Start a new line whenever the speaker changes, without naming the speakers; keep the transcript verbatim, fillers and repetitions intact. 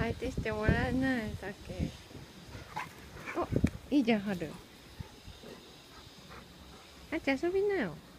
相手してもらえないだけ。お、いいじゃん、春。あっち遊びなよ。